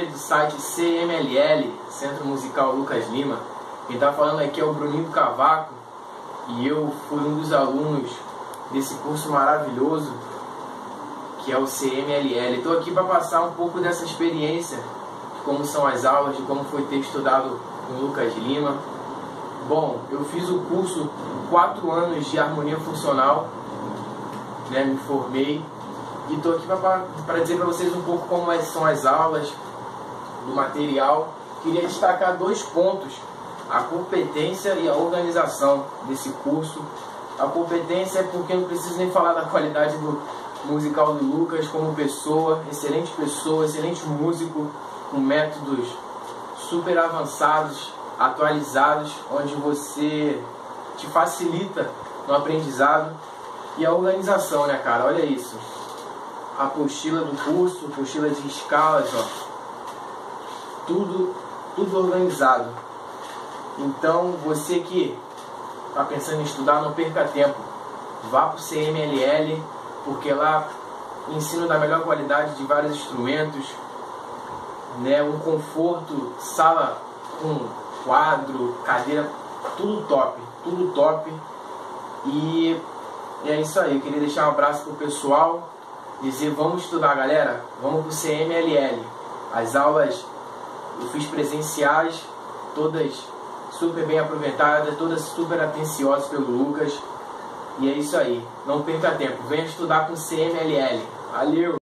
do site CMLL, Centro Musical Lucas Lima. Quem está falando aqui é o Bruninho Cavaco e eu fui um dos alunos desse curso maravilhoso que é o CMLL. Estou aqui para passar um pouco dessa experiência, de como são as aulas, de como foi ter estudado com o Lucas Lima. Bom, eu fiz o curso 4 anos de harmonia funcional, né, me formei e estou aqui para dizer para vocês um pouco como são as aulas, do material. Queria destacar 2 pontos: a competência e a organização desse curso. A competência é porque eu não preciso nem falar da qualidade do musical do Lucas como pessoa, excelente músico, com métodos super avançados, atualizados, onde você te facilita no aprendizado. E a organização, né, cara? Olha isso. A apostila do curso, apostila de escalas, ó. Tudo organizado. Então, você que está pensando em estudar, não perca tempo. Vá para o CMLL, porque lá ensino da melhor qualidade de vários instrumentos, né? Um conforto, sala com quadro, cadeira, tudo top, tudo top. E é isso aí. Eu queria deixar um abraço pro pessoal, dizer: vamos estudar, galera, vamos pro CMLL. As aulas eu fiz presenciais, todas super bem aproveitadas, todas super atenciosas pelo Lucas. E é isso aí, não perca tempo, venha estudar com CMLL. Valeu!